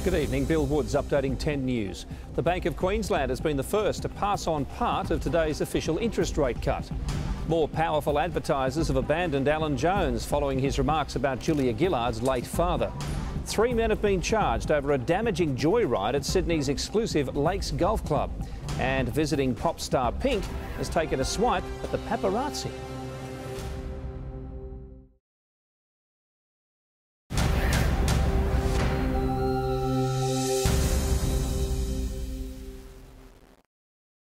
Good evening. Bill Woods updating 10 News. The Bank of Queensland has been the first to pass on part of today's official interest rate cut. More powerful advertisers have abandoned Alan Jones following his remarks about Julia Gillard's late father. 3 men have been charged over a damaging joyride at Sydney's exclusive Lakes Golf Club. And visiting pop star Pink has taken a swipe at the paparazzi.